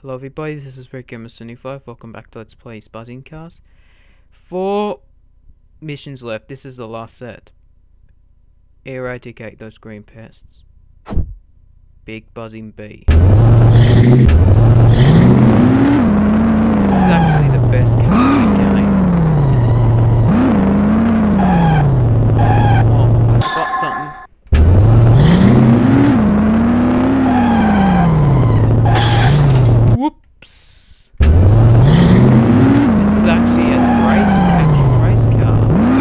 Hello everybody, this is RedGamer75. Welcome back to Let's Play Buzzing Cars. 4 missions left. This is the last set. Eradicate those green pests. Big buzzing bee. This is actually the best car in the game. Oh, I forgot something. Whoops! This is actually a actual race car.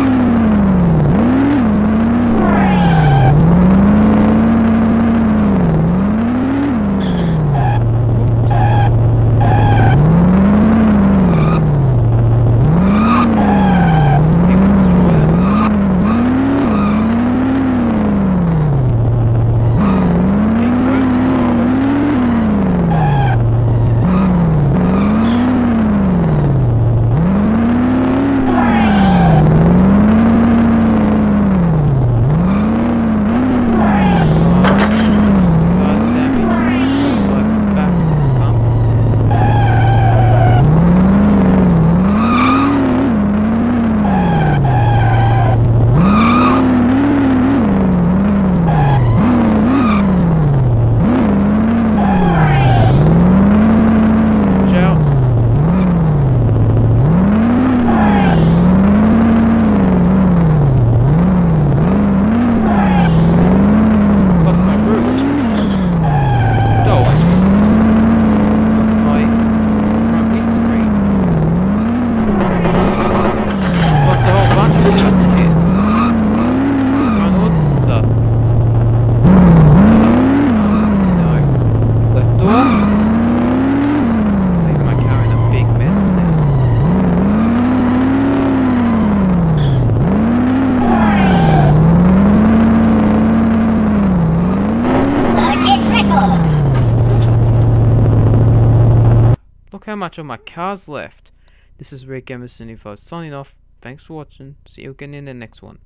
Look how much of my car's left. This is RedGamer75 signing off. Thanks for watching. See you again in the next one.